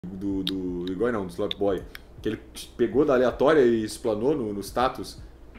do Igor não, do Slop Boy. Que ele pegou da aleatória e explanou no status.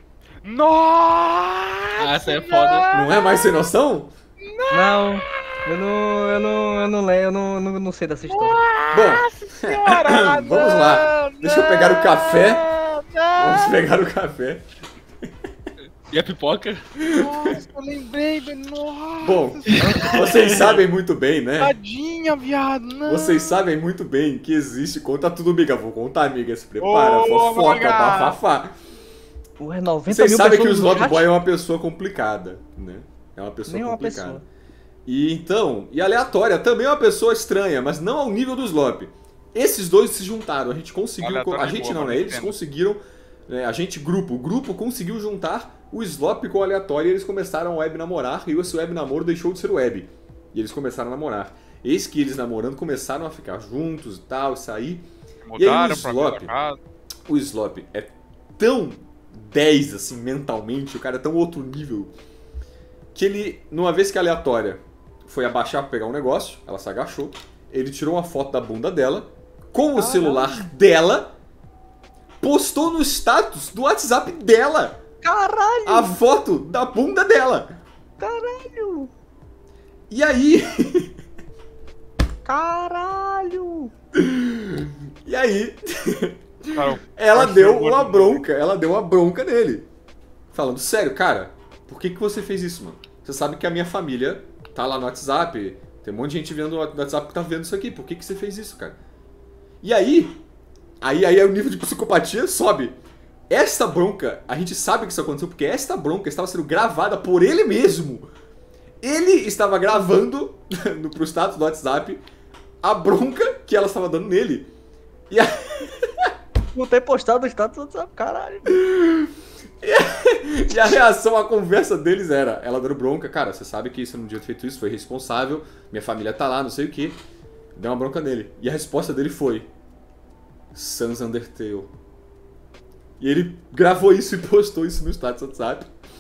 Nossa! Essa é foda. Não é mais sem noção? Não, eu não lembro, eu não sei dessa história. Bom, Senhora, vamos lá. Deixa eu pegar o café. Vamos pegar o café. E a pipoca? Nossa, eu lembrei, velho. Nossa. Bom, vocês sabem muito bem, né? Tadinha, viado. Não. Vocês sabem muito bem que existe. Conta tudo, amiga. Vou contar, amiga. Se prepara. Ô, Fofoca, amiga. bafafá. Ué, 90 Vocês mil sabem que o pessoas no Slop chat? Boy é uma pessoa complicada, né? É uma pessoa Nem uma complicada. pessoa. E então, e aleatória também é uma pessoa estranha, mas não ao nível do Slop. Esses dois se juntaram, a gente conseguiu. Aleatória A de gente boa, não, mas né? Eles entendo. conseguiram. Né, a gente, grupo. O grupo conseguiu juntar o Slop com o aleatório e eles começaram a web namorar. E esse web namoro deixou de ser web. E eles começaram a namorar. Eis que eles namorando começaram a ficar juntos e tal, sair. Mudaram o pra Slop? minha casa. O Slop é tão 10 assim mentalmente, o cara é tão outro nível, que ele, numa vez que a aleatória foi abaixar pra pegar um negócio, ela se agachou, ele tirou uma foto da bunda dela, com o celular dela, postou no status do WhatsApp dela Caralho, a foto da bunda dela. caralho, E aí, caralho. e aí, Cara, ela achei deu o uma gordo. bronca, ela deu uma bronca nele. Falando, sério, cara, por que você fez isso, mano? Você sabe que a minha família tá lá no WhatsApp, tem um monte de gente vendo no WhatsApp que tá vendo isso aqui, por que você fez isso, cara? E aí o nível de psicopatia sobe. Esta bronca, a gente sabe que isso aconteceu porque esta bronca estava sendo gravada por ele mesmo. Ele estava gravando pro status do WhatsApp a bronca que ela estava dando nele. E a... Não ter postado no status do WhatsApp, caralho. E a reação à conversa deles era, ela dando bronca, cara, você sabe que você não devia ter feito isso, foi irresponsável, minha família tá lá, não sei o que. Deu uma bronca nele. E a resposta dele foi Sans Undertale. E ele gravou isso e postou isso no status do WhatsApp.